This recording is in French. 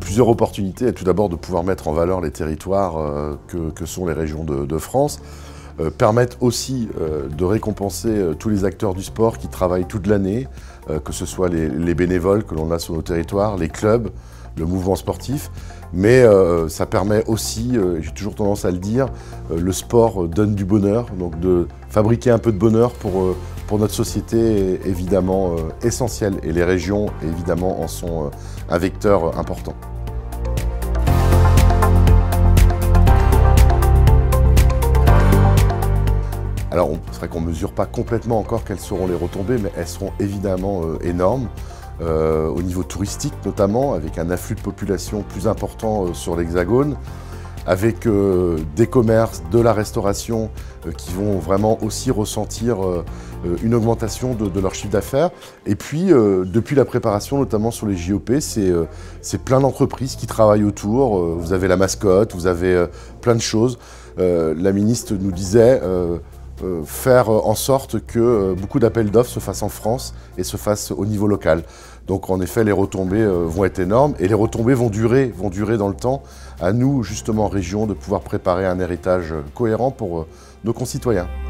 plusieurs opportunités. Tout d'abord de pouvoir mettre en valeur les territoires que sont les régions de France. Permettre aussi de récompenser tous les acteurs du sport qui travaillent toute l'année, que ce soit les bénévoles que l'on a sur nos territoires, les clubs, le mouvement sportif. Mais ça permet aussi, j'ai toujours tendance à le dire, le sport donne du bonheur. Donc de fabriquer un peu de bonheur pour notre société est évidemment essentiel. Et les régions, évidemment, en sont un vecteur important. Alors, c'est vrai qu'on ne mesure pas complètement encore quelles seront les retombées, mais elles seront évidemment énormes. Au niveau touristique notamment, avec un afflux de population plus important sur l'Hexagone, avec des commerces, de la restauration qui vont vraiment aussi ressentir une augmentation de leur chiffre d'affaires. Et puis, depuis la préparation, notamment sur les JOP, c'est plein d'entreprises qui travaillent autour. Vous avez la mascotte, vous avez plein de choses. La ministre nous disait faire en sorte que beaucoup d'appels d'offres se fassent en France et se fassent au niveau local. Donc en effet, les retombées vont être énormes et les retombées vont durer dans le temps. À nous, justement, en région, de pouvoir préparer un héritage cohérent pour nos concitoyens.